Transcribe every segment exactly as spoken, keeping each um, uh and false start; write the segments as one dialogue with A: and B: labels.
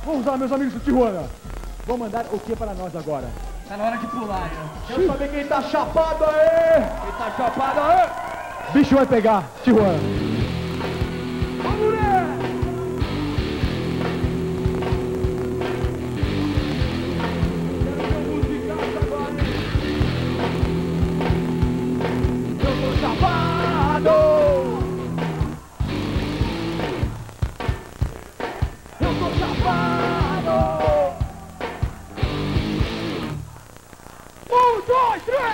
A: Vamos lá, meus amigos do Tijuana. Vão mandar o que para nós agora?
B: Tá na hora de pular, né?
A: Quero saber quem tá chapado aí! Quem tá chapado aí! Bicho vai pegar, Tijuana. Vamos ver! Quero ver musicaço agora, hein? Eu tô chapado! Eu tô chapado! Um, dois, três!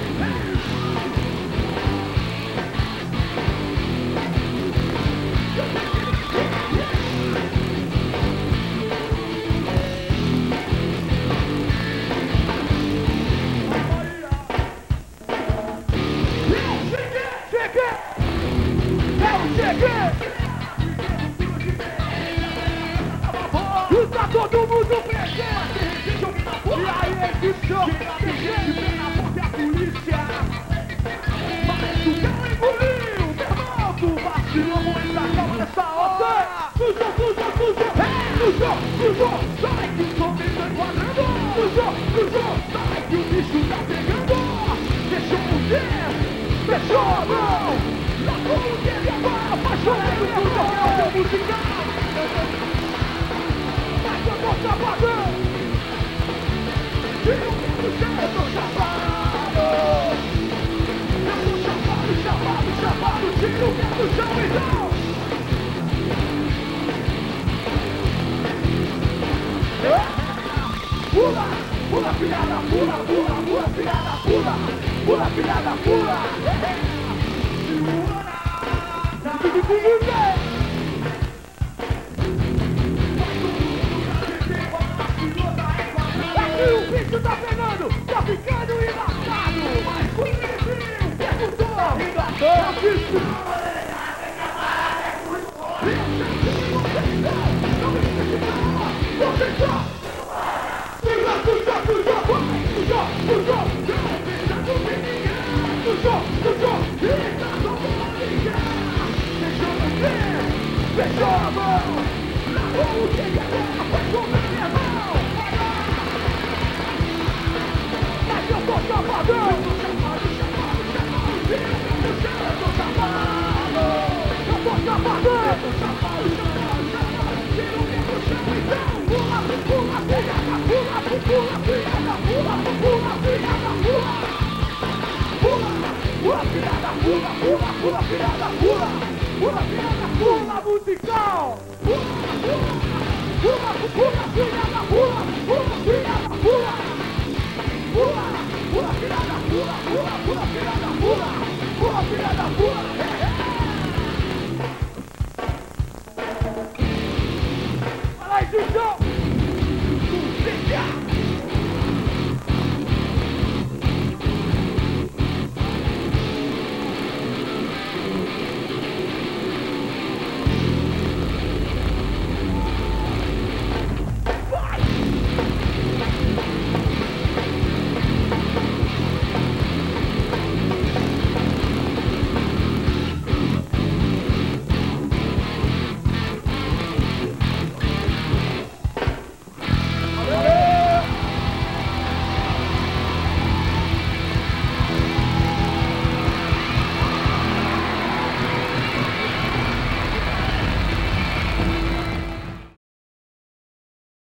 A: Todo mundo presente! E aí, equipe, tem gente bem na ponta, é a polícia! Parece o carro engoliu! Meu irmão, tu vacilou com essa calma nessa hora! Sujou, sujou, sujou! Sujou, sujou! Sai que o som vem tá enquadrando! Sujou, sujou! Sai que o bicho tá pegando! Fechou o pé! Fechou a mão! Na como que ele agora faz chover o tudo que é o teu musical! Eu tô chapado! Eu tô chapado! Eu tô chapado, chapado, chapado! Tira o pé do chão, então! Pula! Pula, filhada, pula, pula, pula, filhada, pula! Pula, filhada, pula! Segura! E o bicho tá pegando, tá ficando embaçado. Mas o bicho perguntou, engatou o bicho. Você só suja, suja, suja, suja, suja. Não pensa com ninguém. Suja, suja, eita, só vou ligar. Fechou o pé, fechou a mão. Na rua que ele agora vai comer minha mão. Eu tô chapadão! Eu tô chapado, chapado, chapado! Eu tô chapado! Eu tô chapadão! Eu tô chapado, chapado, chapado! Tira o pé do chão, então! Pula, pula, filhada, pula, pula, filhada, pula, pula, filhada, pula! Pula, pula, filhada, pula, pula, pula, filhada, pula! Pula, filhada, pula, musical! Pula, pula, pula, pula, filhada, pula, pula, filhada, pula! Pula, pula, filhada, pula, pula, pula, filhada, pula, pula, filhada, pula, é, é. Fala aí, Tijão!